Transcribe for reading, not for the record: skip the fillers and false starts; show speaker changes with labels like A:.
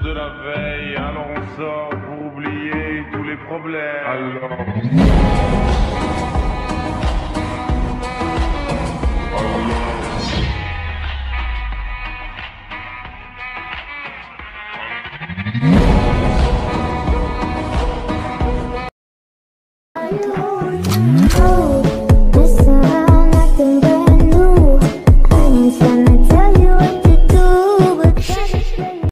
A: de la veille, alors on sort pour oublier tous les problèmes. Alors... Alors...